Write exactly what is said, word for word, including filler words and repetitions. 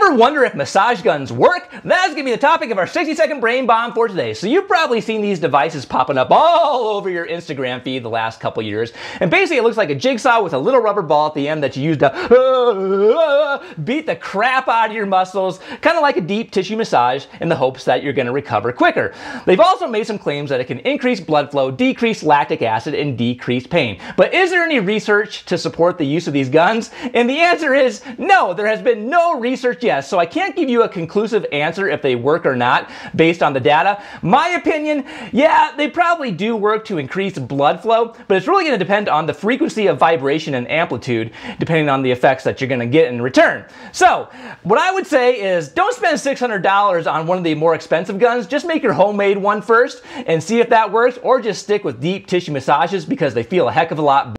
Ever wonder if massage guns work? That's going to be the topic of our sixty second brain bomb for today. So you've probably seen these devices popping up all over your Instagram feed the last couple years. And basically it looks like a jigsaw with a little rubber ball at the end that you use to uh, beat the crap out of your muscles, kind of like a deep tissue massage in the hopes that you're going to recover quicker. They've also made some claims that it can increase blood flow, decrease lactic acid, and decrease pain. But is there any research to support the use of these guns? And the answer is no, there has been no research yet, so I can't give you a conclusive answer if they work or not based on the data. My opinion, yeah, they probably do work to increase blood flow, but it's really going to depend on the frequency of vibration and amplitude, depending on the effects that you're going to get in return. So, what I would say is don't spend six hundred dollars on one of the more expensive guns. Just make your homemade one first and see if that works, or just stick with deep tissue massages because they feel a heck of a lot better.